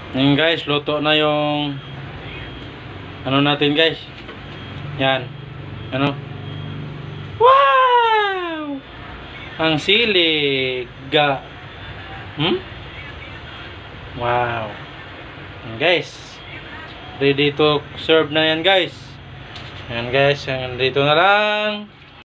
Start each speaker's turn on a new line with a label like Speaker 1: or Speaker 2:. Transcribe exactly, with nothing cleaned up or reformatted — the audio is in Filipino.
Speaker 1: Ngayon guys, luto na yung ano natin guys. Yan. Ano? Wow! Ang sili ga. Hmm? Wow. Yan guys. Ready to serve na yan guys. Yan guys, dito na lang.